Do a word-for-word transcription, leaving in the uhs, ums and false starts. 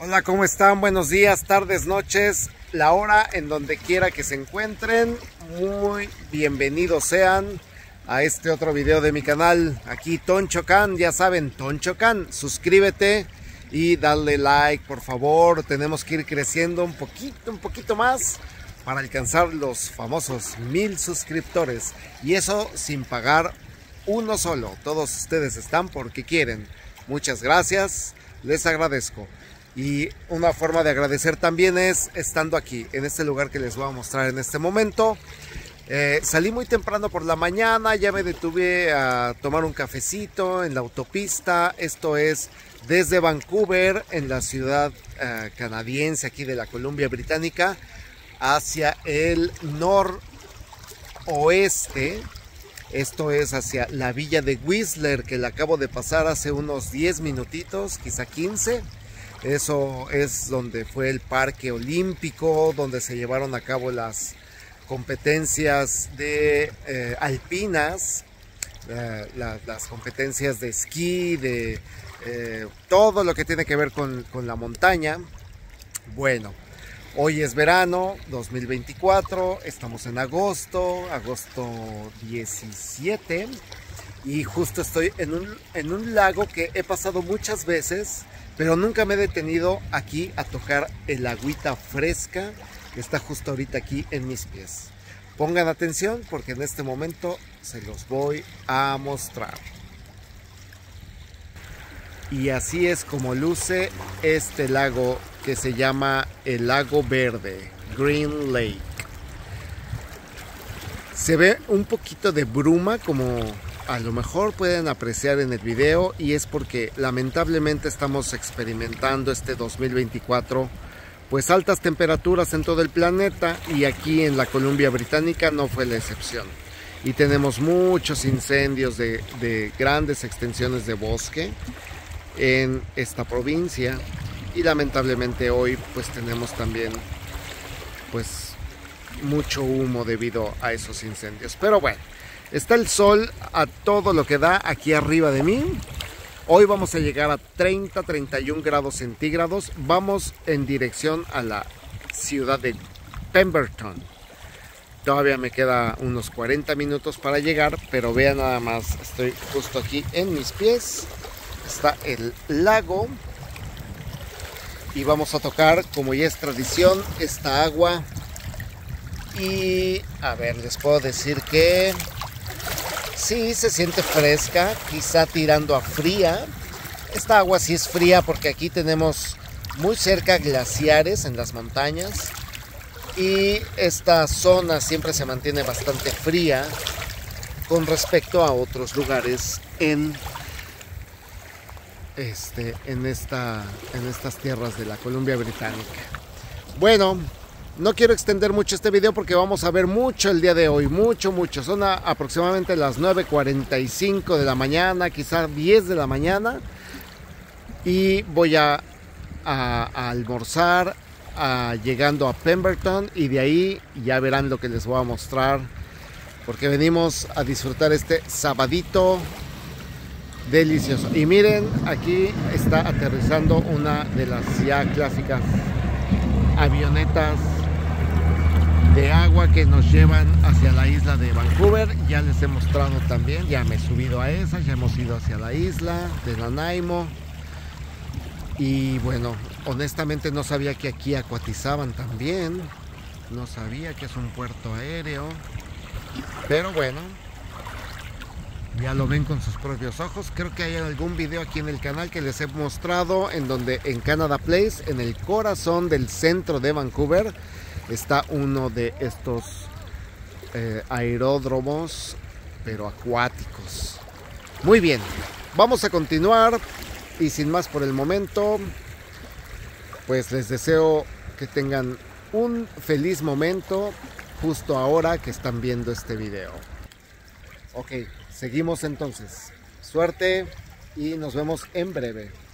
Hola, ¿cómo están? Buenos días, tardes, noches, la hora en donde quiera que se encuentren. Muy bienvenidos sean a este otro video de mi canal. Aquí Toncho Can, ya saben, Toncho Can. Suscríbete y dale like, por favor. Tenemos que ir creciendo un poquito, un poquito más para alcanzar los famosos mil suscriptores. Y eso sin pagar uno solo. Todos ustedes están porque quieren. Muchas gracias, les agradezco. Y una forma de agradecer también es estando aquí, en este lugar que les voy a mostrar en este momento. Eh, salí muy temprano por la mañana, ya me detuve a tomar un cafecito en la autopista. Esto es desde Vancouver, en la ciudad eh, canadiense aquí de la Columbia Británica, hacia el noroeste. Esto es hacia la villa de Whistler, que la acabo de pasar hace unos diez minutitos, quizá quince. Eso es donde fue el parque olímpico, donde se llevaron a cabo las competencias de eh, alpinas, eh, la, las competencias de esquí, de eh, todo lo que tiene que ver con, con la montaña. Bueno, hoy es verano dos mil veinticuatro, estamos en agosto, agosto diecisiete, y justo estoy en un, en un lago que he pasado muchas veces, pero nunca me he detenido aquí a tocar el agüita fresca que está justo ahorita aquí en mis pies. Pongan atención porque en este momento se los voy a mostrar. Y así es como luce este lago que se llama el Lago Verde, Green Lake. Se ve un poquito de bruma, como a lo mejor pueden apreciar en el video, y es porque lamentablemente estamos experimentando este dos mil veinticuatro pues altas temperaturas en todo el planeta, y aquí en la Columbia Británica no fue la excepción. Y tenemos muchos incendios de, de grandes extensiones de bosque en esta provincia, y lamentablemente hoy pues tenemos también pues mucho humo debido a esos incendios. Pero bueno, está el sol a todo lo que da aquí arriba de mí. Hoy vamos a llegar a treinta, treinta y un grados centígrados. Vamos en dirección a la ciudad de Pemberton. Todavía me queda unos cuarenta minutos para llegar, pero vean nada más, estoy justo aquí en mis pies. Está el lago. Y vamos a tocar, como ya es tradición, esta agua. Y a ver, les puedo decir que sí, se siente fresca, quizá tirando a fría. Esta agua sí es fría porque aquí tenemos muy cerca glaciares en las montañas, y esta zona siempre se mantiene bastante fría con respecto a otros lugares en, este, en, esta, en estas tierras de la Columbia Británica. Bueno, no quiero extender mucho este video porque vamos a ver mucho el día de hoy, mucho, mucho. Son a, aproximadamente las nueve cuarenta y cinco de la mañana, quizá diez de la mañana. Y voy a, a, a almorzar a, llegando a Pemberton, y de ahí ya verán lo que les voy a mostrar. Porque venimos a disfrutar este sabadito delicioso. Y miren, aquí está aterrizando una de las ya clásicas avionetas de agua que nos llevan hacia la isla de Vancouver. Ya les he mostrado también, ya me he subido a esa, ya hemos ido hacia la isla de Nanaimo. Y bueno, honestamente no sabía que aquí acuatizaban también, no sabía que es un puerto aéreo, pero bueno, ya lo ven con sus propios ojos. Creo que hay algún video aquí en el canal que les he mostrado en donde en Canada Place, en el corazón del centro de Vancouver, está uno de estos eh, aeródromos, pero acuáticos. Muy bien, vamos a continuar, y sin más por el momento, pues les deseo que tengan un feliz momento justo ahora que están viendo este video. Ok, seguimos entonces. Suerte y nos vemos en breve.